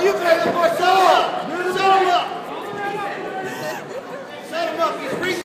You better, boy, set him up. Set him up. Set him up. He's